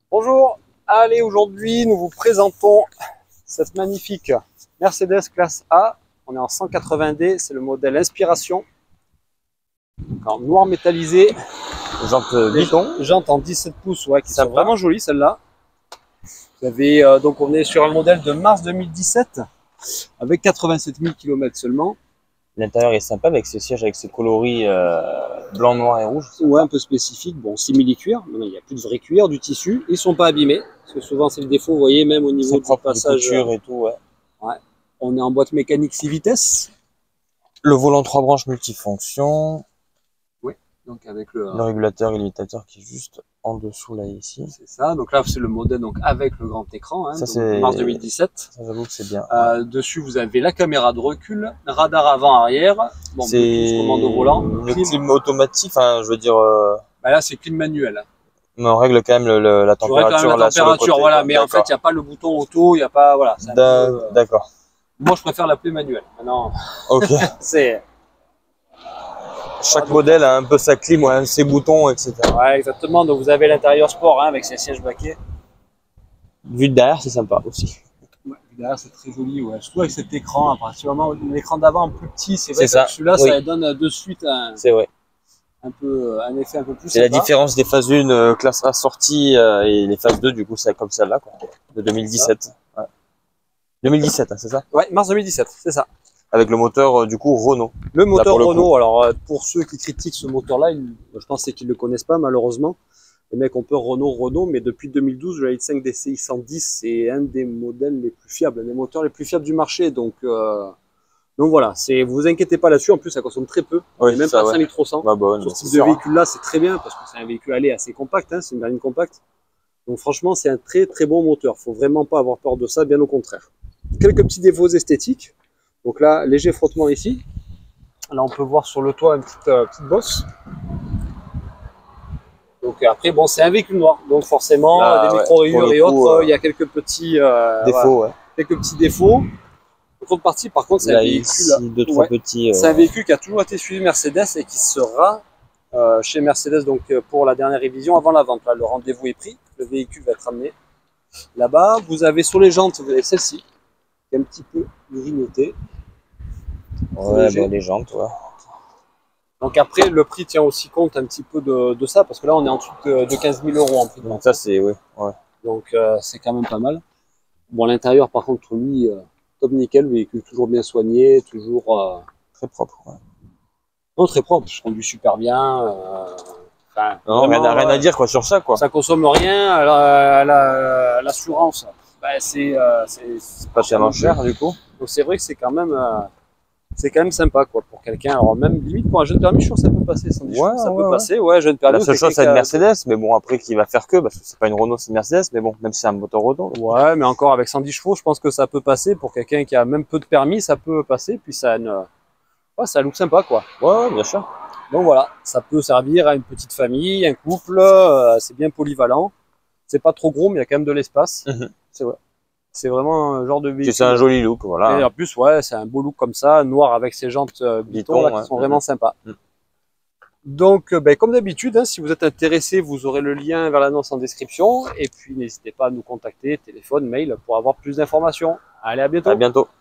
Bonjour, allez, aujourd'hui nous vous présentons cette magnifique Mercedes classe A. On est en 180D, c'est le modèle Inspiration, en noir métallisé, Jantes Biton. jantes en 17 pouces, ouais, qui sont Sympa. vraiment jolies celles-là. Vous avez, donc on est sur un modèle de mars 2017 avec 87 000 km seulement. L'intérieur est sympa avec ses sièges, avec ses coloris blanc, noir et rouge. Ouais, un peu spécifique, bon, simili-cuir, maintenant il n'y a plus de vrai cuir, du tissu, ils sont pas abîmés, parce que souvent c'est le défaut, vous voyez, même au niveau C'est du propre, passage. de couture et tout, ouais. Ouais. On est en boîte mécanique 6 vitesses. Le volant 3 branches multifonction. Oui, donc avec le régulateur et limitateur qui est juste en dessous là ici. c'est ça. Donc là, c'est le modèle donc avec le grand écran, hein, Ça, donc c'est mars 2017. Ça, j'avoue que c'est bien. Dessus, vous avez la caméra de recul, radar avant-arrière, bon, C'est commande au volant. une clim automatique, enfin, je veux dire, Bah là, c'est clim manuel. mais on règle quand même la Tu règles température quand même la là sur le température, côté, voilà. quoi. Mais en fait, il n'y a pas le bouton auto, il n'y a pas, voilà. c'est un peu, D'accord. moi, je préfère l'appeler manuel. Maintenant, Ok. c'est Chaque modèle a un peu sa clim, ouais, ses boutons, etc. ouais, exactement. Donc vous avez l'intérieur sport hein, avec ses sièges baquets. Vue de derrière, c'est sympa aussi. Ouais, derrière c'est très joli, ouais. Surtout avec cet écran, à partir du moment où l'écran d'avant plus petit, c'est vrai C'est ça, que celui-là, oui. ça donne de suite C'est vrai. un effet un peu plus C'est la sympa. différence des phases 1 classe A sortie et les phases 2, du coup, c'est comme celle-là, quoi, de 2017. Ouais. 2017, hein, c'est ça? Ouais, mars 2017, c'est ça. Avec le moteur, du coup, Renault. Le moteur pour le Renault, alors pour ceux qui critiquent ce moteur-là, je pense qu'ils ne le connaissent pas malheureusement. Les mecs ont peur Renault, mais depuis 2012, le i5 DCI 110, c'est un des modèles les plus fiables, un des moteurs les plus fiables du marché. Donc voilà, vous inquiétez pas là-dessus, en plus ça consomme très peu, Oui, même ça, pas ouais. 5300. Bah, bon, Sur ce c'est type de sûr, hein. véhicule-là, c'est très bien parce que c'est un véhicule assez compact, hein, c'est une berline compacte. Donc franchement, c'est un très très bon moteur. Faut vraiment pas avoir peur de ça, bien au contraire. Quelques petits défauts esthétiques. Donc là, léger frottement ici. Là, on peut voir sur le toit une petite bosse. Donc après, bon, c'est un véhicule noir, donc forcément, Là, des ouais, micro-rayures pour le et coup, autres, il y a quelques petits Défaut, voilà, quelques petits défauts. En contrepartie, par contre, c'est un Là, véhicule. ici, deux, trois petits. C'est un véhicule qui a toujours été suivi Mercedes et qui sera chez Mercedes donc pour la dernière révision avant la vente. Là, le rendez-vous est pris, le véhicule va être amené là-bas. Vous avez sur les jantes, vous avez celle-ci, qui est un petit peu grignotée. Ouais, bah, les jantes, ouais. Donc après, le prix tient aussi compte un petit peu de ça, parce que là, on est en dessous de 15 000 euros en prix de vente. Donc ça, c'est, ouais. Donc c'est quand même pas mal. Bon, à l'intérieur, par contre, lui, top nickel, véhicule toujours bien soigné, toujours Très propre, ouais. non, très propre, je conduis super bien. Non, rien à dire, quoi, sur ça, quoi. Ça consomme rien, l'assurance, c'est Pas tellement cher, du coup. donc c'est vrai que c'est quand même sympa quoi pour quelqu'un. Alors même limite pour un jeune permis, je trouve que ça peut passer. Sans dire, ça peut passer. Ouais, jeune permis. La seule chose, c'est une Mercedes, mais bon, après, qui va faire que, parce que c'est pas une Renault, c'est une Mercedes, mais bon, même si c'est un moteur Renault. Ouais, mais encore avec 110 chevaux, je pense que ça peut passer pour quelqu'un qui a même peu de permis, ça peut passer. Puis ça ça look sympa quoi. Ouais, bien sûr. Donc voilà, ça peut servir à une petite famille, un couple. C'est bien polyvalent. C'est pas trop gros, mais il y a quand même de l'espace. C'est vrai. C'est vraiment un genre de véhicule. C'est un joli look, voilà. Et en plus, ouais, c'est un beau look comme ça, noir avec ses jantes Biton là, qui sont vraiment sympas. Donc, comme d'habitude, hein, si vous êtes intéressé, vous aurez le lien vers l'annonce en description. Et puis, n'hésitez pas à nous contacter, téléphone, mail, pour avoir plus d'informations. Allez, à bientôt. À bientôt.